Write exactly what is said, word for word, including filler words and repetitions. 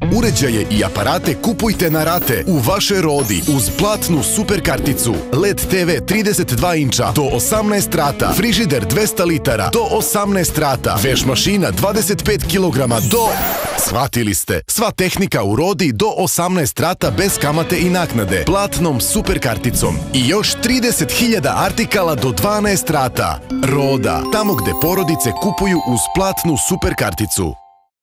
Uređaje i aparate kupujte na rate u vašoj Rodi uz platnu super karticu. L E D te ve trideset dva inča do osamnaest rata, frižider dvesta litara do osamnaest rata, veš mašina dvadeset pet kilograma do... Shvatili ste, sva tehnika u Rodi do osamnaest rata bez kamate i naknade, platnom super karticom i još trideset hiljada artikala do dvanaest rata. Roda, tamo gde porodice kupuju uz platnu super karticu.